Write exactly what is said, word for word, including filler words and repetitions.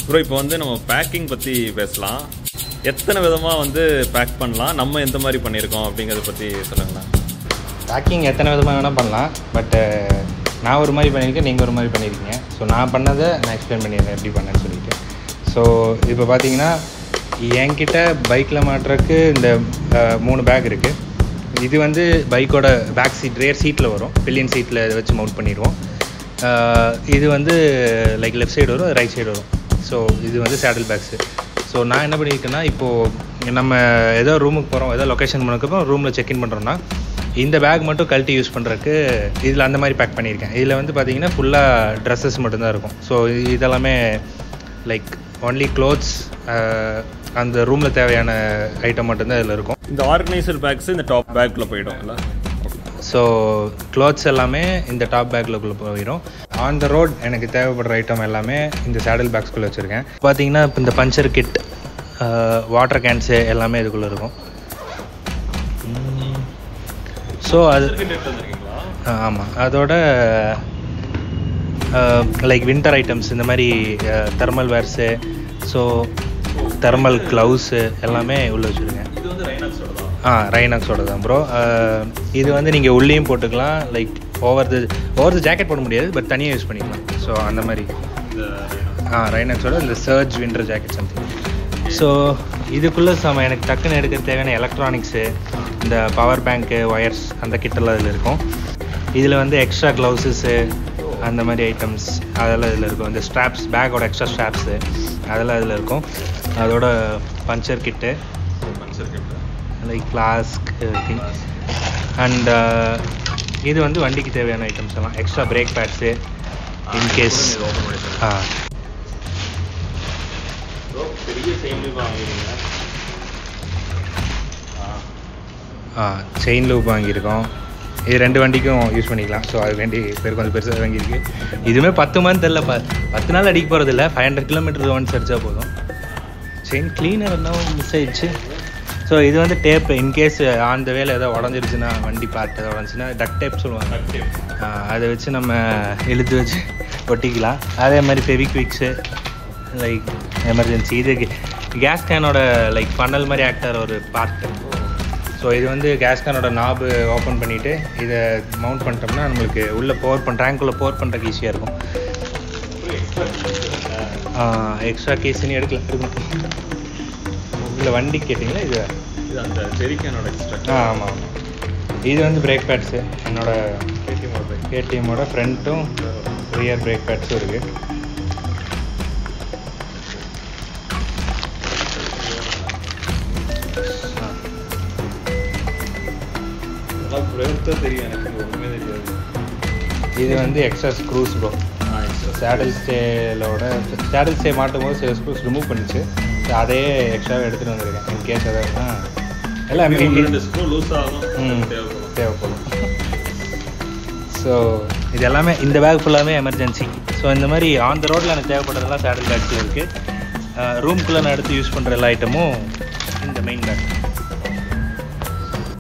Bro இப்போ வந்து நம்ம பேக்கிங் பற்றி பேசலாம். எத்தனை விதமாக வந்து பேக் பண்ணலாம், நம்ம எந்த மாதிரி பண்ணியிருக்கோம் அப்படிங்கிறத பற்றி சொல்லுங்களேன். பேக்கிங் எத்தனை விதமாக வேணால் பண்ணலாம். பட்டு நான் ஒரு மாதிரி பண்ணியிருக்கேன், நீங்கள் ஒரு மாதிரி பண்ணியிருக்கீங்க. ஸோ நான் பண்ணதை நான் எக்ஸ்பிளைன் பண்ணிடுறேன் எப்படி பண்ணேன்னு சொல்லிட்டு. ஸோ இப்போ பார்த்தீங்கன்னா என்கிட்ட பைக்கில் மாட்டுறதுக்கு இந்த மூணு பேக் இருக்குது. இது வந்து பைக்கோட பேக் சீட் ரேர் சீட்டில் வரும், பில்லியன் சீட்டில் இதை வச்சு மவுண்ட் பண்ணிடுவோம். இது வந்து லைக் லெஃப்ட் சைடு வரும், ரைட் சைடு வரும். ஸோ இது வந்து சேடில் பேக்ஸு. ஸோ நான் என்ன பண்ணியிருக்கேன்னா, இப்போது நம்ம ஏதோ ரூமுக்கு போகிறோம், ஏதோ லொக்கேஷன் பண்ணக்கப்புறம் ரூமில் செக்இன் பண்ணுறோன்னா இந்த பேக் மட்டும் கழட்டி யூஸ் பண்ணுறதுக்கு இதில் அந்த மாதிரி பேக் பண்ணியிருக்கேன். இதில் வந்து பார்த்திங்கன்னா ஃபுல்லாக ட்ரெஸ்ஸஸ் மட்டும்தான் இருக்கும். ஸோ இதெல்லாமே லைக் ஒன்லி க்ளோத்ஸ், அந்த ரூமில் தேவையான ஐட்டம் மட்டும்தான் இதில் இருக்கும். இந்த ஆர்கனைசர் பேக்ஸ் இந்த டாப் பேக்கில் போயிடும் இல்லை? ஸோ க்ளோத்ஸ் எல்லாமே இந்த டாப் பேக்கில் போயிடும். ஆன் த ரோட் எனக்கு தேவைப்படுற ஐட்டம் எல்லாமே இந்த சேடல் பேக்ஸ்குள்ளே வச்சுருக்கேன். பார்த்தீங்கன்னா இப்போ இந்த பஞ்சர் கிட், வாட்டர் கேன்ஸு எல்லாமே இதுக்குள்ளே இருக்கும். ஸோ அது ஆமாம், அதோட லைக் வின்டர் ஐட்டம்ஸ் இந்த மாதிரி thermal wears, so thermal gloves எல்லாமே உள்ளே வச்சுருங்க. ஆ ரைனாக்ஸோட தான் ப்ரோ. இது வந்து நீங்கள் உள்ளேயும் போட்டுக்கலாம், like over the over the jacket போட முடியாது, பட் தனியாக யூஸ் பண்ணிக்கலாம். ஸோ அந்த மாதிரி ஆ ரைனாக்ஸோட இந்த surge winter jacket something. So இதுக்குள்ளே சம எனக்கு டக்குன்னு எடுக்க தேவையான எலக்ட்ரானிக்ஸு, இந்த பவர் பேங்க்கு, ஒயர்ஸ் அந்த கிட்டெல்லாம் இதில் இருக்கும். இதில் வந்து எக்ஸ்ட்ரா க்ளவுஸஸ்ஸு அந்த மாதிரி ஐட்டம்ஸ் அதெல்லாம் இதில் இருக்கும். இந்த ஸ்ட்ராப்ஸ், பேக்கோட எக்ஸ்ட்ரா ஸ்ட்ராப்ஸு அதெல்லாம் இதில் இருக்கும். அதோட puncture kit, puncture kit like flask thing. And இது வந்து வண்டிக்கு தேவையான ஐட்டம்ஸ் எல்லாம், எக்ஸ்ட்ரா பிரேக் பேட்ஸு இன்கேஸ். ஆ ஆ செயின் லூப் வாங்கியிருக்கோம். இது ரெண்டு வண்டிக்கும் யூஸ் பண்ணிக்கலாம். ஸோ அது வேண்டி பேர் கொஞ்சம் பெருசாக வாங்கியிருக்கு. இதுவுமே பத்து மந்த் இல்லை, ப பத்து நாள் அடிக்க போகிறது இல்லை, ஃபைவ் ஹண்ட்ரட் கிலோமீட்டர் ஒன்ஸ் அடித்தா போதும். செயின் க்ளீனர் என்ன மிஸ் ஆயிடுச்சு. ஸோ இது வந்து டேப்பு, இன்கேஸ் ஆன் த வேலை ஏதோ உடஞ்சிருச்சுன்னா, வண்டி பார்ட் ஏதோ உடஞ்சிச்சுன்னா டக் டேப் சொல்லுவாங்க, அதை வச்சு நம்ம இழுத்து வச்சு ஒட்டிக்கலாம். அதே மாதிரி ஃபெவிக்விக்ஸு லைக் எமர்ஜென்சி. இது கேஸ் கேனோட லைக் ஃபனல் மாதிரி ஆக்டர் ஒரு பார்ட்டு. ஸோ இது வந்து கேஸ் கேனோட நாபு ஓப்பன் பண்ணிவிட்டு இதை மவுண்ட் பண்ணிட்டோம்னா நம்மளுக்கு உள்ளே போர் பண்ண டேங்க்குள்ளே போர் பண்ணுறதுக்கு ஈஸியாக இருக்கும். எக்ஸ்ட்ரா கேஸ்ன்னு எடுக்கலாம் இருக்கும். இல்லை வண்டி கேட்டிங்களா? இது இது அந்த ஜெரிகேனோட எக்ஸ்ட்ரா. ஆ ஆமாம் ஆமாம். இது வந்து பிரேக் பேட்ஸு, என்னோடய கேடிஎம்மோட கேடிஎம்மோட ஃப்ரண்ட்டும் ரியர் பிரேக் பேட்ஸும் இருக்குது. தெரியும் எனக்கு, ஒன்றுமே தெரியாது. இது வந்து எக்ஸ்ட்ரா ஸ்க்ரூஸ் ப்ரோ. சேடல் ஸ்டேலோட சேடல் ஸ்டே மாட்டும் போது சில ஸ்க்ரூஸ் ரிமூவ் பண்ணிச்சு. அதையே எக்ஸ்ட்ராவாக எடுத்துகிட்டு வந்திருக்கேன். இன்கேஸ் எதாவது எல்லாம் ஸ்க்ரூ லூஸ் ஆகும் தேவைப்படும். ஸோ இது எல்லாமே இந்த பேக் ஃபுல்லாமே எமர்ஜென்சி. ஸோ இந்த மாதிரி ஆன் த ரோட்டில் எனக்கு தேவைப்படுறதெல்லாம் சேடல் பேக்ஸில் இருக்குது. ரூம்குள்ளே நான் எடுத்து யூஸ் பண்ணுற எல்லா ஐட்டமும் இந்த மெயின் பேக்.